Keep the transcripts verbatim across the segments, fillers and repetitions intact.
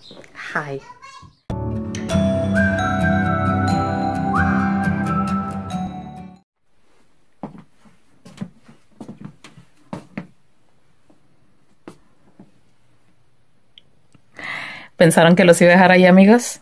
Hi. ¿Pensaron que los iba a dejar ahí, amigos?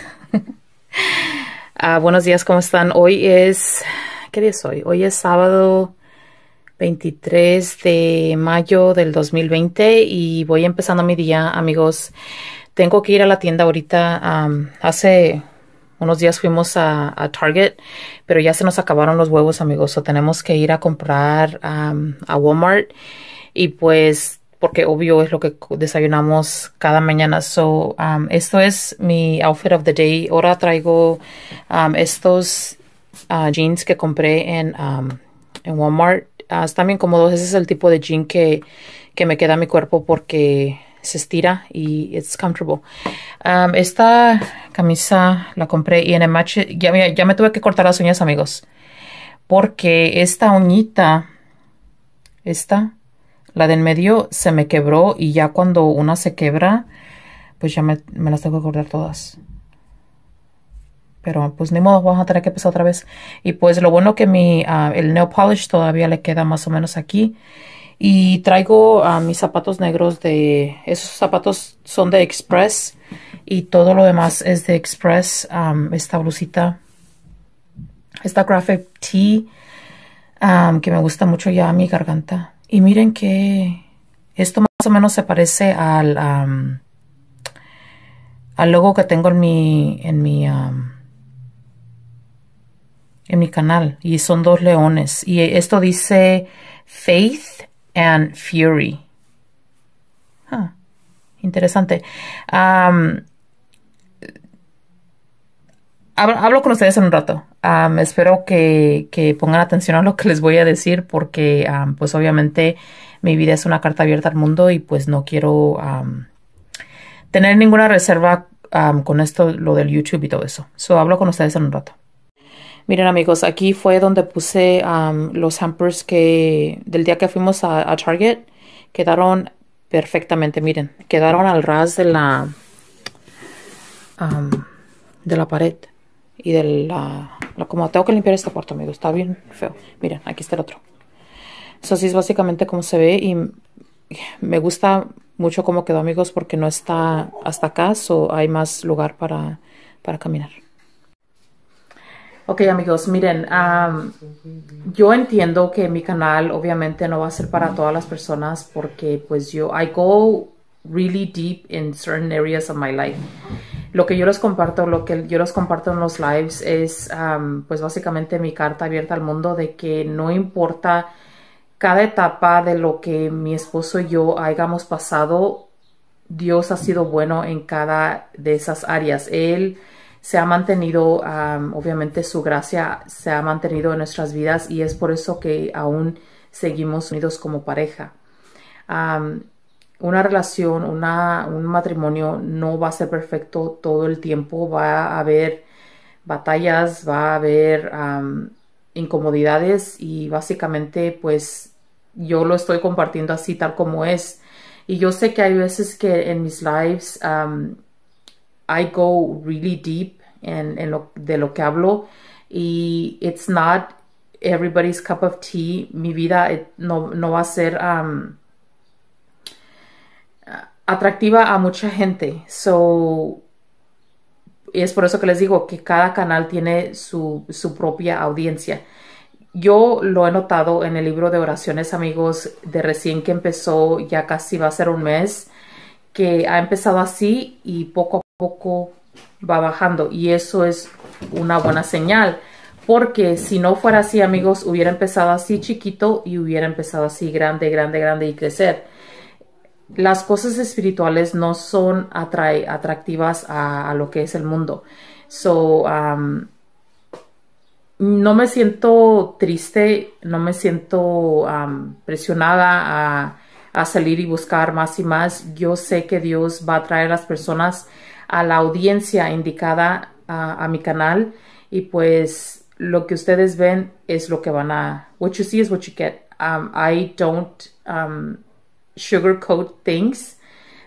uh, buenos días, ¿cómo están? Hoy es... ¿Qué día es hoy? Hoy es sábado veintitrés de mayo del dos mil veinte y voy empezando mi día, amigos. Tengo que ir a la tienda ahorita. Um, hace unos días fuimos a, a Target, pero ya se nos acabaron los huevos, amigos. O tenemos que ir a comprar um, a Walmart y pues... porque obvio es lo que desayunamos cada mañana. So, um, esto es mi outfit of the day. Ahora traigo um, estos uh, jeans que compré en, um, en Walmart. Uh, están bien cómodos. Ese es el tipo de jean que, que me queda a mi cuerpo porque se estira y it's comfortable. Um, esta camisa la compré y en el match ya, ya me tuve que cortar las uñas, amigos. Porque esta uñita, esta... la de en medio se me quebró y ya cuando una se quebra, pues ya me, me las tengo que cortar todas. Pero pues ni modo, vamos a tener que empezar otra vez. Y pues lo bueno que mi, uh, el nail polish todavía le queda más o menos aquí. Y traigo uh, mis zapatos negros de... esos zapatos son de Express y todo lo demás es de Express. Um, esta blusita, esta graphic tee um, que me gusta mucho ya a mi garganta. Y miren que esto más o menos se parece al, um, al logo que tengo en mi, en mi, um, en mi canal. Y son dos leones. Y esto dice Faith and Fury. Ah, interesante. Um, hablo, hablo con ustedes en un rato. Um, espero que, que pongan atención a lo que les voy a decir porque um, pues obviamente mi vida es una carta abierta al mundo y pues no quiero um, tener ninguna reserva um, con esto, lo del YouTube y todo eso. So hablo con ustedes en un rato. Miren, amigos, aquí fue donde puse um, los hampers que del día que fuimos a, a Target. Quedaron perfectamente, miren, quedaron al ras de la um, de la pared. Y de la, la... como tengo que limpiar este cuarto, amigos. Está bien feo. Miren, aquí está el otro. Eso así es básicamente como se ve. Y me gusta mucho cómo quedó, amigos, porque no está hasta acá. So hay más lugar para, para caminar. Ok, amigos, miren. Um, yo entiendo que mi canal obviamente no va a ser para todas las personas. Porque pues yo... I go really deep in certain areas of my life. Lo que yo les comparto, lo que yo les comparto en los lives es um, pues básicamente mi carta abierta al mundo de que no importa cada etapa de lo que mi esposo y yo hayamos pasado, Dios ha sido bueno en cada de esas áreas. Él se ha mantenido, um, obviamente su gracia se ha mantenido en nuestras vidas y es por eso que aún seguimos unidos como pareja. Um, Una relación, una, un matrimonio no va a ser perfecto todo el tiempo. Va a haber batallas, va a haber um, incomodidades y básicamente pues yo lo estoy compartiendo así tal como es. Y yo sé que hay veces que en mis lives um, I go really deep en, en lo, de lo que hablo y it's not everybody's cup of tea. Mi vida it, no, no va a ser... Um, atractiva a mucha gente. So, es por eso que les digo que cada canal tiene su, su propia audiencia. Yo lo he notado en el libro de oraciones, amigos, de recién que empezó, ya casi va a ser un mes, que ha empezado así y poco a poco va bajando. Y eso es una buena señal. Porque si no fuera así, amigos, hubiera empezado así chiquito y hubiera empezado así grande, grande, grande y crecer. Las cosas espirituales no son atrae, atractivas a, a lo que es el mundo. So, um, no me siento triste, no me siento um, presionada a, a salir y buscar más y más. Yo sé que Dios va a traer a las personas a la audiencia indicada a, a mi canal y pues lo que ustedes ven es lo que van a... What you see is what you get. Um, I don't... Um, sugarcoat things.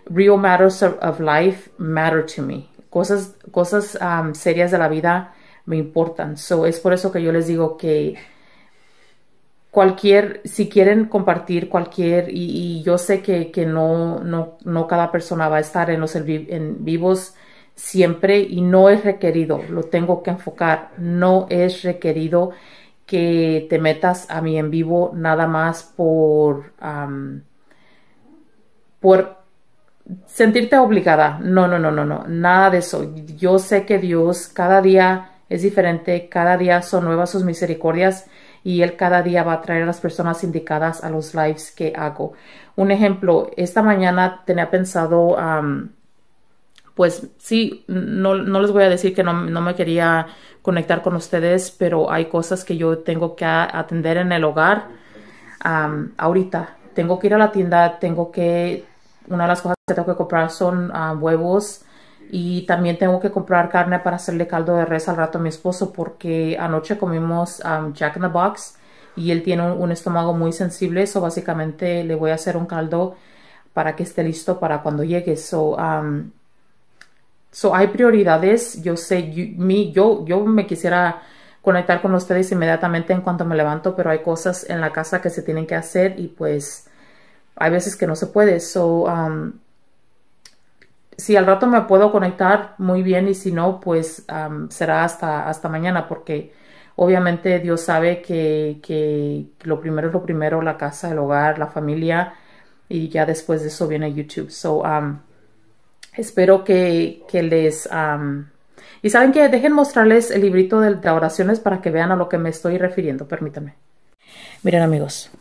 real matters of, of life matter to me. Cosas, cosas um, serias de la vida me importan. So, es por eso que yo les digo que cualquier, si quieren compartir cualquier, y, y yo sé que, que no, no, no cada persona va a estar en los en vivos siempre y no es requerido, lo tengo que enfocar, no es requerido que te metas a mi en vivo nada más por, um, por sentirte obligada. No, no, no, no, no, nada de eso. Yo sé que Dios cada día es diferente, cada día son nuevas sus misericordias y Él cada día va a traer a las personas indicadas a los lives que hago. Un ejemplo, esta mañana tenía pensado, um, pues sí, no, no les voy a decir que no, no me quería conectar con ustedes, pero hay cosas que yo tengo que atender en el hogar. Um, ahorita tengo que ir a la tienda, tengo que, una de las cosas que tengo que comprar son uh, huevos y también tengo que comprar carne para hacerle caldo de res al rato a mi esposo porque anoche comimos um, Jack in the Box y él tiene un, un estómago muy sensible, so básicamente le voy a hacer un caldo para que esté listo para cuando llegue. So, um, so hay prioridades. Yo sé, yo, mi, yo, yo me quisiera conectar con ustedes inmediatamente en cuanto me levanto, pero hay cosas en la casa que se tienen que hacer y pues hay veces que no se puede. So, um, si al rato me puedo conectar, muy bien, y si no, pues um, será hasta, hasta mañana, porque obviamente Dios sabe que, que lo primero es lo primero, la casa, el hogar, la familia, y ya después de eso viene YouTube. So, um, espero que, que les... Um, y saben que dejen mostrarles el librito de, de oraciones para que vean a lo que me estoy refiriendo. Permítanme. Miren, amigos.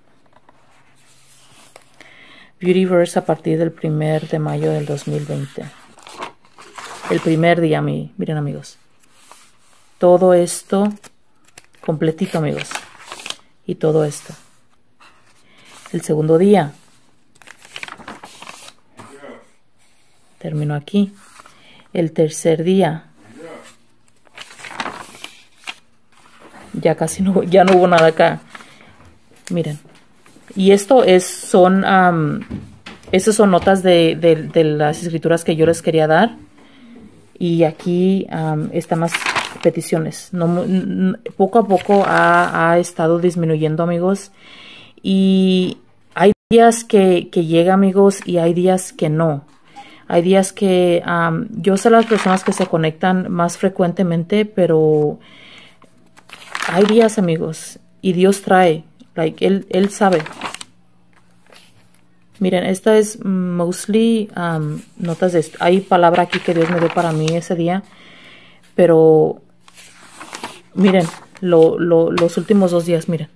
Beauty Verse a partir del primer de mayo del dos mil veinte. El primer día, mi, miren, amigos. Todo esto completito, amigos. Y todo esto. El segundo día. Termino aquí. El tercer día. Ya casi no, ya no hubo nada acá. Miren. Y esto es, son, um, esas son notas de, de, de las escrituras que yo les quería dar. Y aquí um, están las peticiones. No, n poco a poco ha, ha estado disminuyendo, amigos. Y hay días que, que llega, amigos, y hay días que no. Hay días que um, yo sé las personas que se conectan más frecuentemente, pero hay días, amigos, y Dios trae. Like, él, él sabe. Miren, esta es mostly um, notas de esto. Hay palabra aquí que Dios me dio para mí ese día. Pero, miren, lo, lo, los últimos dos días, miren.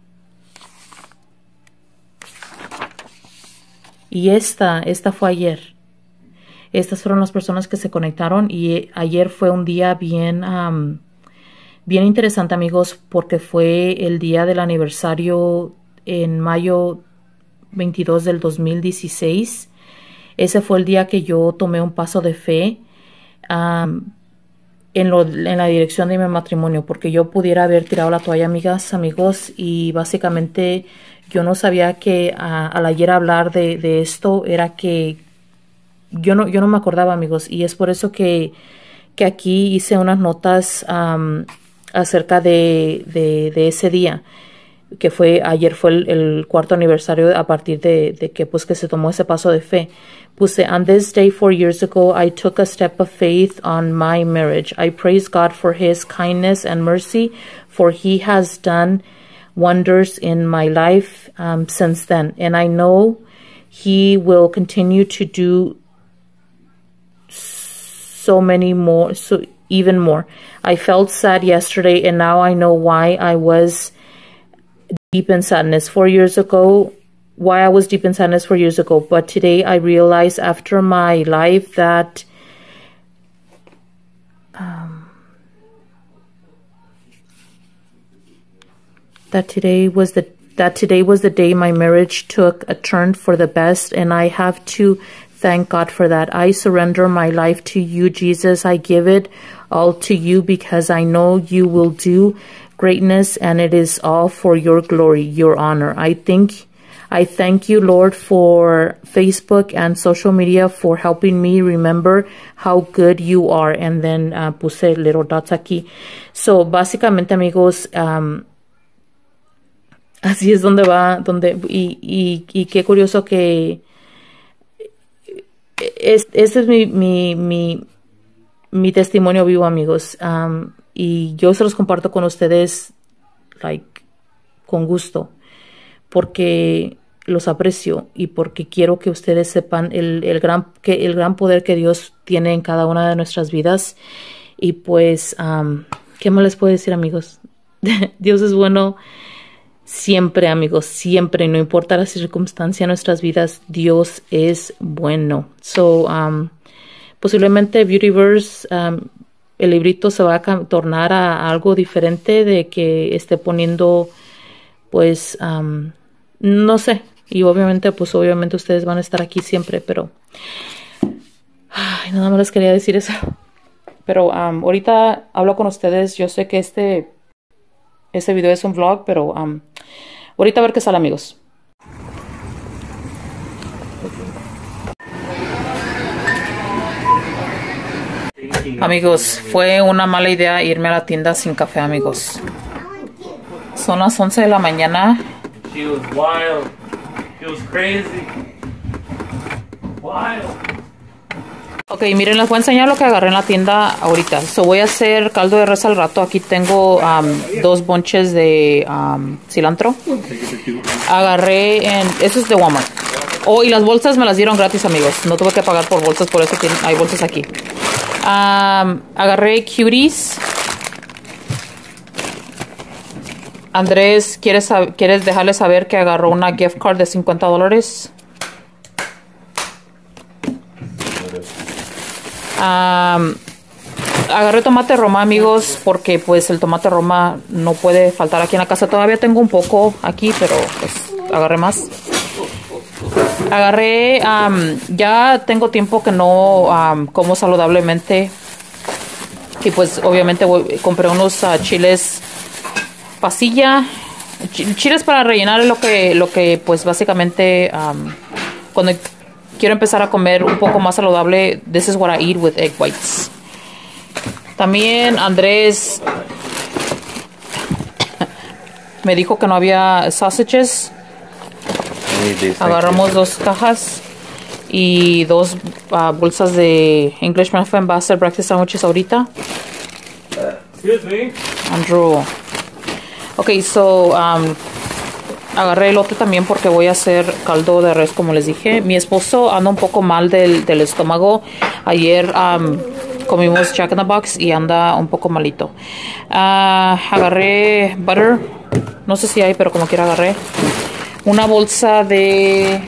Y esta, esta fue ayer. Estas fueron las personas que se conectaron. Y ayer fue un día bien... Um, Bien interesante, amigos, porque fue el día del aniversario en mayo veintidós del dos mil dieciséis. Ese fue el día que yo tomé un paso de fe um, en, lo, en la dirección de mi matrimonio, porque yo pudiera haber tirado la toalla, amigas, amigos, y básicamente yo no sabía que uh, al ayer hablar de, de esto era que yo no, yo no me acordaba, amigos, y es por eso que, que aquí hice unas notas um, acerca de, de, de ese día, que fue ayer fue el, el cuarto aniversario a partir de, de que pues que se tomó ese paso de fe. Puse, on this day four years ago, I took a step of faith on my marriage. I praise God for His kindness and mercy, for He has done wonders in my life um, since then. And I know He will continue to do so many more, so even more. I felt sad yesterday, and now I know why I was deep in sadness four years ago, why I was deep in sadness four years ago. But today I realize after my life that um, that today was the that today was the day my marriage took a turn for the best, and I have to thank God for that. I surrender my life to you, Jesus. I give it all to you because I know you will do greatness, and it is all for your glory, your honor. I think I thank you, Lord, for Facebook and social media for helping me remember how good you are. And then uh, puse little dots aquí. So, básicamente, amigos, um, así es donde va, donde, y, y, y qué curioso que es, este es mi, mi, mi, mi testimonio vivo, amigos. Um, y yo se los comparto con ustedes, like, con gusto, porque los aprecio y porque quiero que ustedes sepan el, el, gran, que, el gran poder que Dios tiene en cada una de nuestras vidas. Y pues, um, ¿qué más les puedo decir, amigos? Dios es bueno siempre, amigos, siempre, no importa la circunstancia de nuestras vidas, Dios es bueno. So, um, posiblemente Beautyverse, um, el librito se va a tornar a, a algo diferente, de que esté poniendo, pues, um, no sé, y obviamente, pues obviamente ustedes van a estar aquí siempre, pero ay, nada más les quería decir eso. Pero um, ahorita hablo con ustedes. Yo sé que este, este video es un vlog, pero um, ahorita a ver qué sale, amigos. Amigos, fue una mala idea irme a la tienda sin café, amigos. Son las once de la mañana. She was wild. She was crazy. Wild. Ok, miren, les voy a enseñar lo que agarré en la tienda ahorita. So, voy a hacer caldo de res al rato. Aquí tengo um, dos bonches de um, cilantro. Agarré en... Eso es de Walmart. Oh, y las bolsas me las dieron gratis, amigos. No tuve que pagar por bolsas, por eso tienen, hay bolsas aquí. Um, agarré cuties. Andrés, ¿quieres, ¿quieres dejarle saber que agarró una gift card de cincuenta dólares? Um, agarré tomate roma, amigos, porque pues el tomate roma no puede faltar aquí en la casa. Todavía tengo un poco aquí, pero pues agarré más. Agarré, um, ya tengo tiempo que no um, como saludablemente. Y pues obviamente voy, compré unos uh, chiles pasilla. Ch chiles para rellenar lo que, lo que pues básicamente um, cuando quiero empezar a comer un poco más saludable, this is what I eat with egg whites. También Andrés me dijo que no había sausages. Agarramos dos cajas y dos uh, bolsas de English Muffin. Va a hacer breakfast sandwiches ahorita. Excuse me. Andrew. Ok, so um, agarré el otro también porque voy a hacer caldo de res, como les dije. Mi esposo anda un poco mal del, del estómago. Ayer um, comimos Jack in the Box y anda un poco malito. Uh, agarré butter. No sé si hay, pero como quiera agarré. Una bolsa de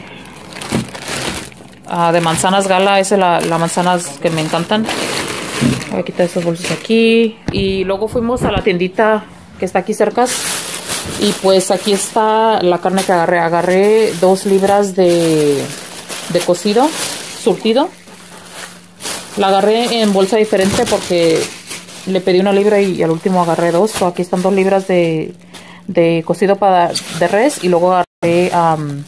uh, de manzanas gala. Esa es la, las manzanas que me encantan. Voy a quitar estas bolsas aquí. Y luego fuimos a la tiendita que está aquí cerca. Y pues aquí está la carne que agarré. Agarré dos libras de, de cocido, surtido. La agarré en bolsa diferente porque le pedí una libra y al último agarré dos. So aquí están dos libras de, de cocido para, de res. Y luego agarré um,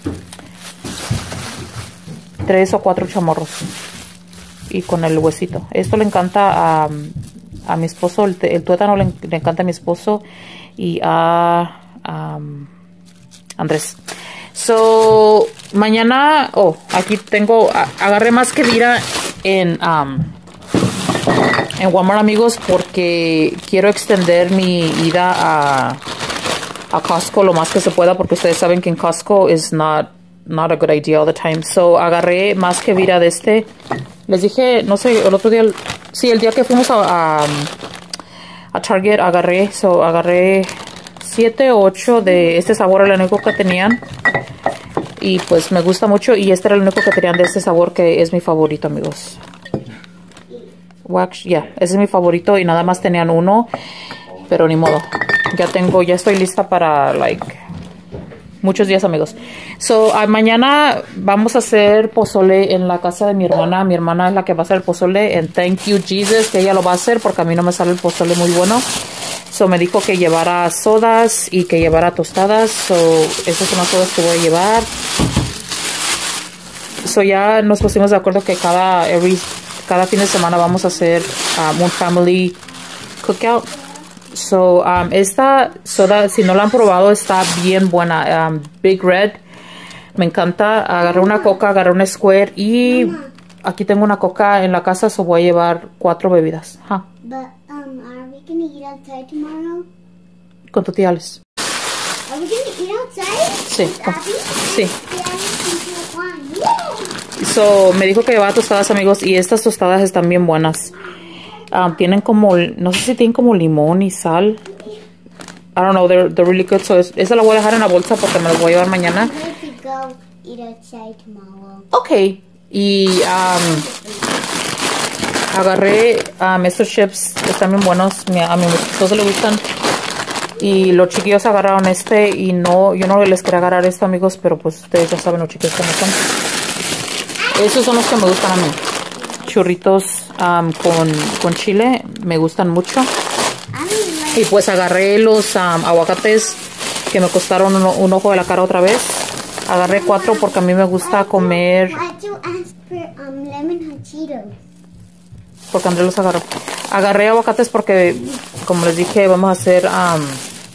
tres o cuatro chamorros. Y con el huesito. Esto le encanta a, a mi esposo. El, el tuétano le, le encanta a mi esposo. Y a um, Andrés. So, mañana, oh, aquí tengo, a, agarré más que Dira en, um, en Walmart, amigos, porque quiero extender mi ida a, a Costco lo más que se pueda, porque ustedes saben que en Costco is not, not a good idea all the time. So, agarré más que Dira de este. Les dije, no sé, el otro día, sí, el día que fuimos a, a, a Target, agarré, so, agarré siete o ocho de este sabor, era el único que tenían. Y pues me gusta mucho. Y este era el único que tenían de este sabor, que es mi favorito, amigos. Wax, ya, yeah, ese es mi favorito. Y nada más tenían uno. Pero ni modo. Ya tengo, ya estoy lista para, like, muchos días, amigos. So, uh, mañana vamos a hacer pozole en la casa de mi hermana. Mi hermana es la que va a hacer el pozole. And thank you, Jesus, que ella lo va a hacer, porque a mí no me sale el pozole muy bueno. So me dijo que llevara sodas y que llevara tostadas. So esas son las sodas que voy a llevar. So ya nos pusimos de acuerdo que cada, every, cada fin de semana vamos a hacer um, un family cookout. So um, esta soda, si no la han probado, está bien buena. Um, Big Red. Me encanta. Agarré una coca, agarré una Square y aquí tengo una coca en la casa. So voy a llevar cuatro bebidas. Huh. But um, are we gonna eat outside tomorrow? Con tu tía Alice. Are we gonna eat outside? Sí. With Con, Abby? sí. Yeah. So, me dijo que llevaba tostadas, amigos, y estas tostadas están bien buenas. Um, tienen como, no sé si tienen como limón y sal. I don't know, they're, they're really good. So, es, esa la voy a dejar en la bolsa porque me las voy a llevar mañana. I'm gonna go eat outside tomorrow. Ok. Y um, agarré um, estos chips, están bien buenos. Mi, a mi esposo le gustan. Y los chiquillos agarraron este y no, yo no les quería agarrar esto, amigos, pero pues ustedes ya saben los chiquillos cómo son. Esos son los que me gustan a mí. Churritos um, con, con chile, me gustan mucho. Y pues agarré los um, aguacates que me costaron un, un ojo de la cara otra vez. Agarré cuatro porque a mí me gusta comer. Porque Andrés los agarró. Agarré aguacates porque, como les dije, vamos a hacer um,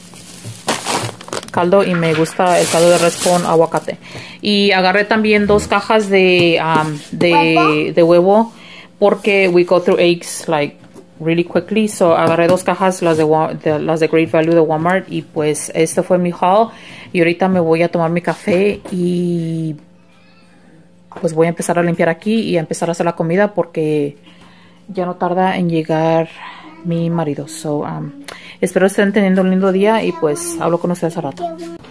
caldo y me gusta el caldo de res con aguacate. Y agarré también dos cajas de, um, de, de huevo porque we go through eggs like really quickly. So agarré dos cajas, las de, de, las de Great Value de Walmart, y pues este fue mi haul. Y ahorita me voy a tomar mi café y pues voy a empezar a limpiar aquí y a empezar a hacer la comida porque ya no tarda en llegar mi marido. So, um, espero estén teniendo un lindo día y pues hablo con ustedes al rato.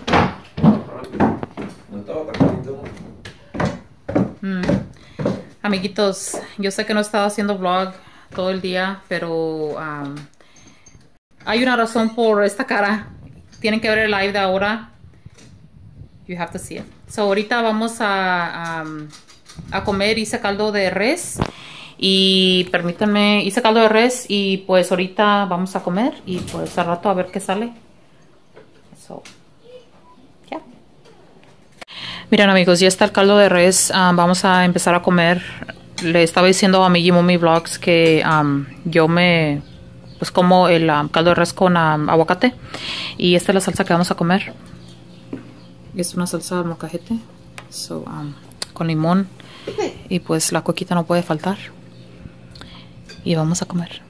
Mm. Amiguitos, yo sé que no he estado haciendo vlog todo el día, pero um, hay una razón por esta cara. Tienen que ver el live de ahora. You have to see it. So, ahorita vamos a, um, a comer. Hice caldo de res. Y permítanme, hice caldo de res y pues ahorita vamos a comer y pues al rato a ver qué sale. So, yeah. Miren, amigos, ya está el caldo de res. Um, vamos a empezar a comer. Le estaba diciendo a mi Mommy Vlogs que um, yo me pues como el um, caldo de res con um, aguacate. Y esta es la salsa que vamos a comer. Es una salsa de molcajete. So, um, con limón. Y pues la coquita no puede faltar. Y vamos a comer.